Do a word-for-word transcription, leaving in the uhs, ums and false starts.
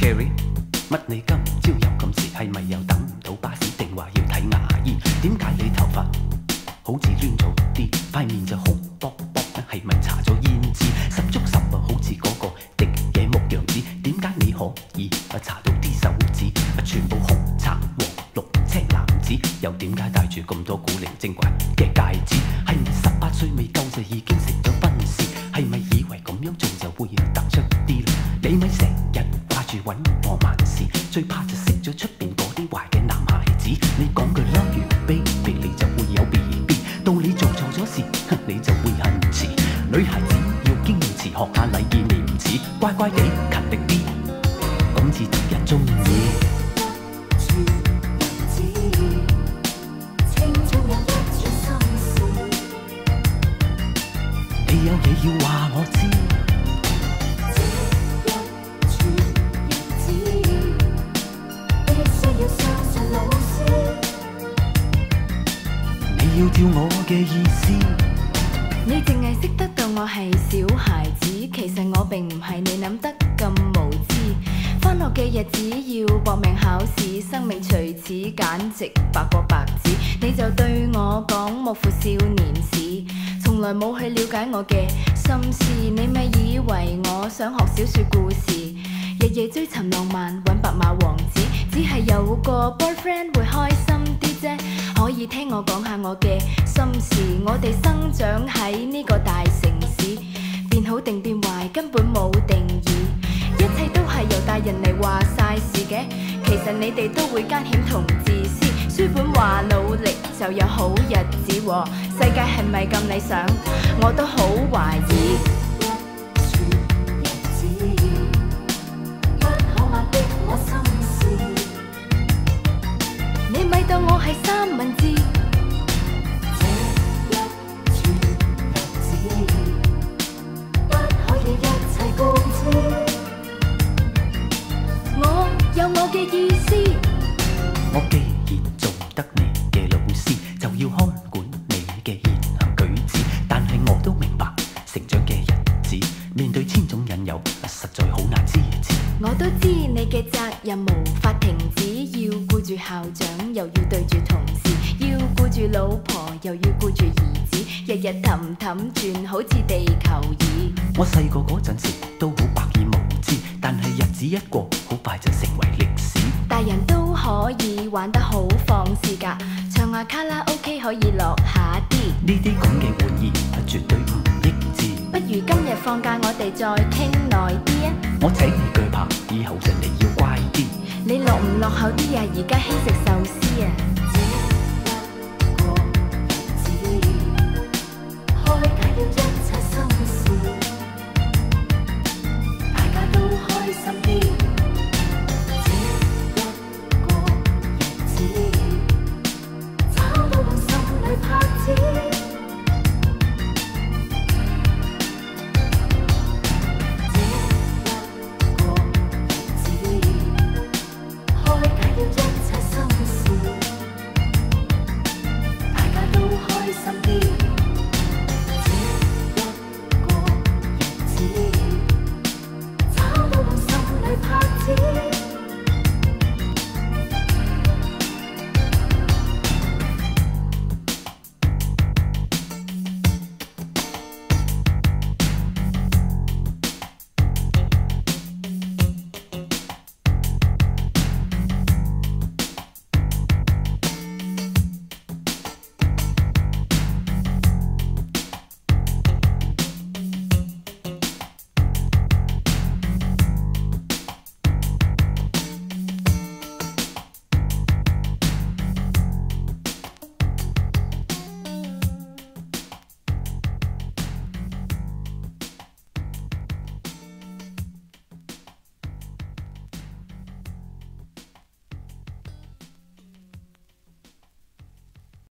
Cherry， 乜你今朝又咁遲？係咪又等唔到巴士，定話要睇牙醫？點解你頭髮好似亂咗啲，塊面就紅卜卜？係咪搽咗胭脂？十足十啊，好似嗰個滴野牧羊子。點解你可以啊搽到啲手指啊全部紅橙黃綠青藍紫？又點解戴住咁多古靈精怪嘅戒指？係咪十八歲未夠就已經成咗奔士？係咪以為咁樣做就會突出啲咧？你咪成日掛住揾我萬事，最怕就識咗出邊嗰啲壞嘅男孩子。你講句 love you baby， 你就會有 B B， 到你做錯咗事，你就會恨遲。女孩子要矜持，學下禮義廉恥，乖乖地勤力啲，咁至得人中意。你有嘢要話我知。你要照我嘅意思。 你淨係識得到我係小孩子，其實我並唔係你諗得咁無知。返學嘅日子要搏命考試，生命隨此簡直白過白紙。你就對我講莫負少年時，從來冇去了解我嘅心思。你咪以為我想學小說故事，日夜追尋浪漫揾白馬王子，只係有個 boyfriend 會開心啲啫。可以聽我講下我嘅心事，我哋生長喺呢個大城市，變好定變壞根本冇定義，一切都係由大人嚟話晒事嘅。其實你哋都會奸險同自私，書本話努力就有好日子喎，世界係咪咁理想？我都好懷疑。你咪當我係三文治，這一串日子不可以一切告知。我有我嘅意思。 我既然做得你嘅老師，就要看管你嘅言行舉止。但係我都明白，成長嘅日子面對千種引誘，實在好難支持。 我都知你嘅責任無法停止，要顧住校長，又要對住同事，要顧住老婆，又要顧住兒子，日日氹氹轉，好似地球儀。 我細個嗰陣時都好百厭無知，但係日子一過，好快就成為歷史。 大人都可以玩得好放肆㗎，唱下卡拉 OK 可以落下啲。 呢啲咁嘅玩意絕對唔益智。 不如今日放假我哋再傾耐啲啊！ 我請你鋸扒，以後上嚟要乖啲。 你落唔落後啲啊？而家興食壽司啊！這一個日子開解了一切心事，大家都開心啲。這一個日子找到我心裏拍子。找到我心裏拍子。